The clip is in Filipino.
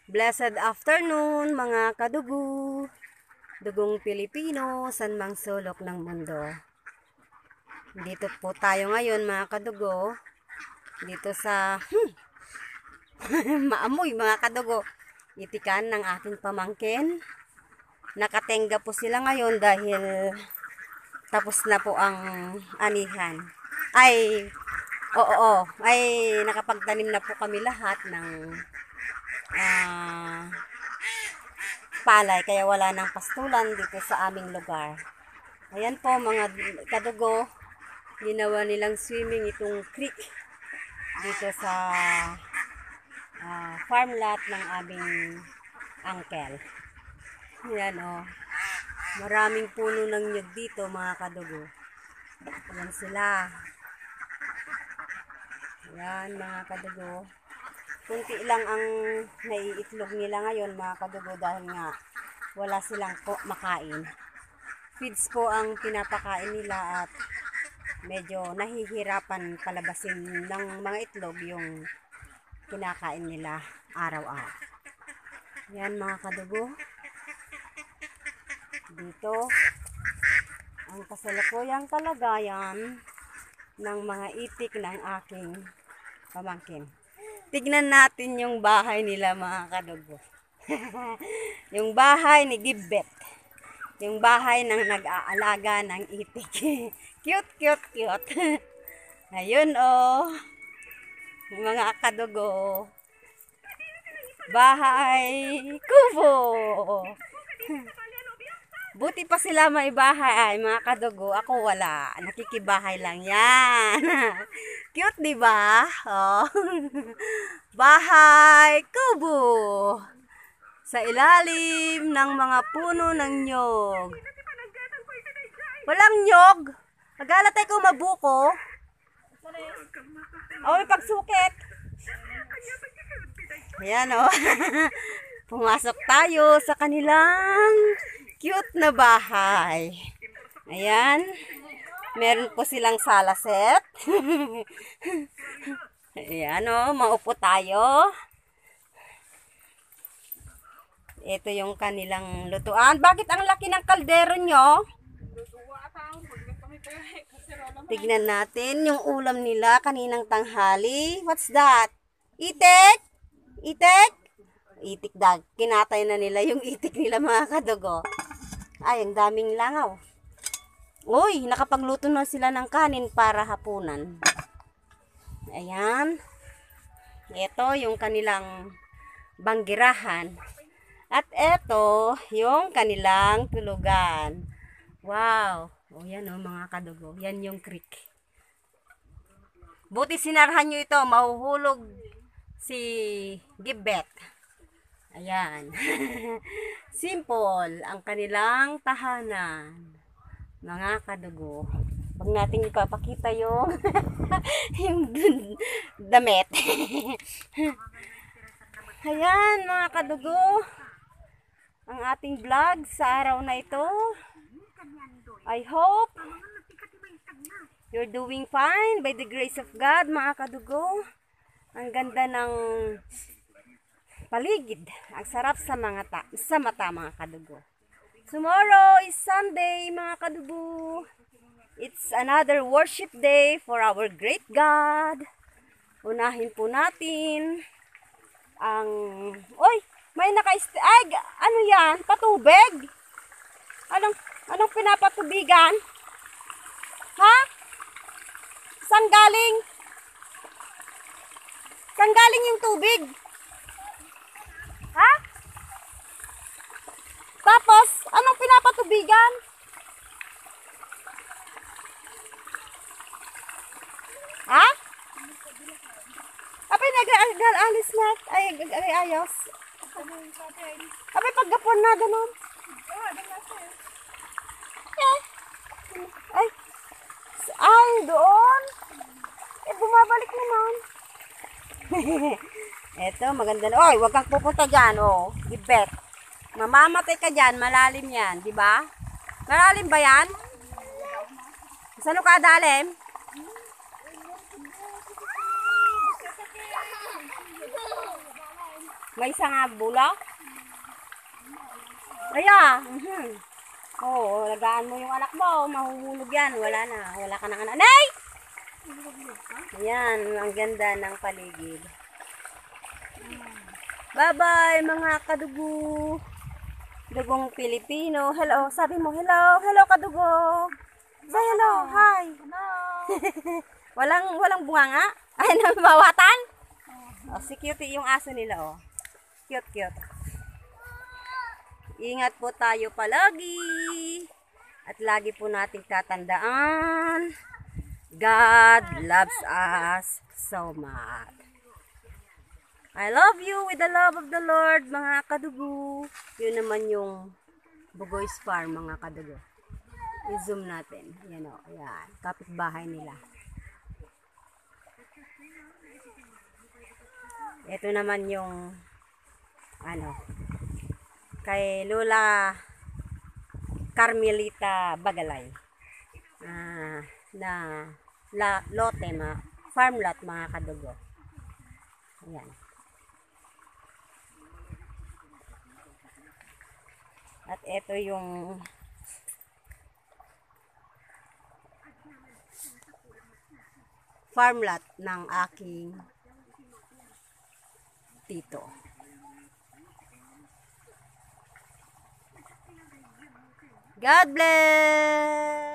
Blessed afternoon mga kadugo, dugong Pilipino, sanmang sulok ng mundo. Dito po tayo ngayon mga kadugo, dito sa maamoy mga kadugo, itikan ng aking pamangkin. Nakatenga po sila ngayon dahil tapos na po ang anihan. Ay nakapagtanim na po kami lahat ng palay, kaya wala nang pastulan dito sa aming lugar. Ayan po mga kadugo, ginawa nilang swimming itong creek dito sa farm lot ng aming uncle. Ayan o, maraming puno ng nyug dito mga kadugo. Ayan sila. Ayan mga kadugo, kunti lang ang naiitlog nila ngayon mga kadugo dahil nga wala silang makain. Feeds po ang pinapakain nila at medyo nahihirapan palabasin ng mga itlog yung kinakain nila araw-araw. Yan mga kadugo, dito ang kasalukuyang kalagayan ng mga itik ng aking pamangkin. Tignan natin yung bahay nila mga kadugo. Yung bahay ni Gibbet. Yung bahay ng nag-aalaga ng itik. Cute, cute, cute. Ayun oh. Mga kadugo. Bahay kubo. Buti pa sila may bahay mga kadugo. Ako wala. Nakikibahay lang yan. Cute diba? Oh. Bahay kubo. Sa ilalim ng mga puno ng nyog. Walang nyog. Magalatay ko mabuko. O, may pagsukit. Ayan o. Pumasok tayo sa kanilang cute na bahay. Ayan. Meron po silang sala set. Ayan o, maupo tayo. Ito yung kanilang lutuan. Bakit ang laki ng kaldero nyo? Tignan natin yung ulam nila kaninang tanghali. What's that? Itik? Itik? Itik dag. Kinatay na nila yung itik nila mga kadugo. Ay, ang daming langaw. Uy, nakapagluto na sila ng kanin para hapunan. Ayan. Ito yung kanilang banggirahan. At eto, yung kanilang tulugan. Wow! O yan o mga kadugo. Yan yung creek. Buti sinarhan nyo ito. Mahuhulog si Gibbet. Ayan. Simple ang kanilang tahanan. Mga kadugo. Huwag natin ipapakita yung yung damit. Ayan mga kadugo. Ang ating vlog sa araw na ito. I hope you're doing fine by the grace of God mga kadugo. Ang ganda ng paligid. Ang sarap sa mata mga kadugo. Tomorrow is Sunday mga kadugo. It's another worship day for our great God. Unahin po natin ang may ay, ano yan? Patubig? Anong pinapatubigan? Ha? Saan galing? Saan galing yung tubig? Ha? Tapos, anong pinapatubigan? Ha? Apay nag-alis na. Ay, ayos. Apay paggapon na ganun. Ay, doon. Bumabalik naman. Eto, maganda na. Oy, wag kang pupunta dyan, oh. Gibbet. Mamamatay ka dyan, malalim yan, di ba? Malalim ba yan? Saan ka dalim? May isa nga bulak. Kaya, Oo, lagaan mo yung anak mo, mahuhulog yan. Wala na, wala ka ng anak. Nay! Ayan, ang ganda ng paligid. Bye-bye mga kadugo. Dugong Pilipino. Hello, sabi mo hello. Hello kadugo. Say hello, hi. Hello. Walang bunganga? Ay, nabawatan? Oh, si Cutie yung aso nila, oh. Cute, cute. Ingat po tayo palagi. At lagi po nating tatandaan, God loves us so much. I love you with the love of the Lord, mga kadugo. Yun naman yung Bugoy's Farm, mga kadugo. I-zoom natin. Yan o, yan. Kapitbahay nila. Ito naman yung kay Lola Carmelita Bagalay. Lote, farm lot, mga kadugo. Ayan. At ito yung farm lot ng aking tito. God bless!